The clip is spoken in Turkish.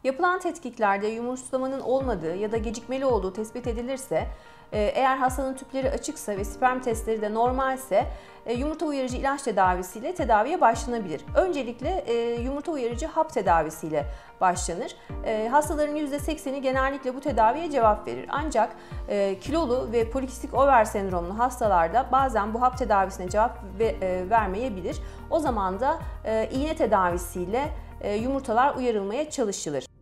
Yapılan tetkiklerde yumurtlamanın olmadığı ya da gecikmeli olduğu tespit edilirse, eğer hastanın tüpleri açıksa ve sperm testleri de normalse yumurta uyarıcı ilaç tedavisiyle tedaviye başlanabilir. Öncelikle yumurta uyarıcı hap tedavisiyle başlanır. Hastaların %80'i genellikle bu tedaviye cevap verir. Ancak kilolu ve polikistik over sendromlu hastalarda bazen bu hap tedavisine cevap vermeyebilir. O zaman da iğne tedavisiyle yumurtalar uyarılmaya çalışılır.